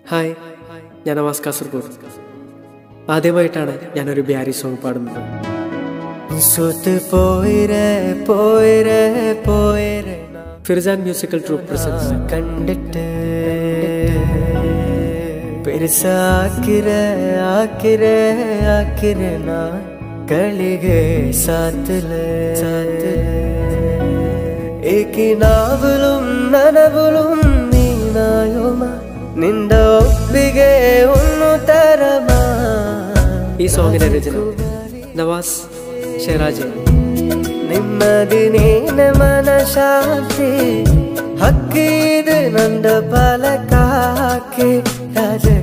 Hi, ഞാൻ നവാസ് കാസർഗോഡ്. ആദ്യമായിട്ടാണ് ഞാനൊരു ബിഹാരി സോങ് പാടുന്നത്. Firzan musical troupe presents. കണ്ടിട്ട് കളികെ സാത്തില് ഏകിനാവലും നനവലും നീനായോമ നിന്ദ ഒപ്പിಗೆ ഒന്നു തരമ. ഈ സോങ്ങിന്റെ രചന നവാസ് ഷെറാജ്. നിമ്മദിനേന മനശാന്തി ഹക്കീത് നന്ദ പലകാക്കി രാജ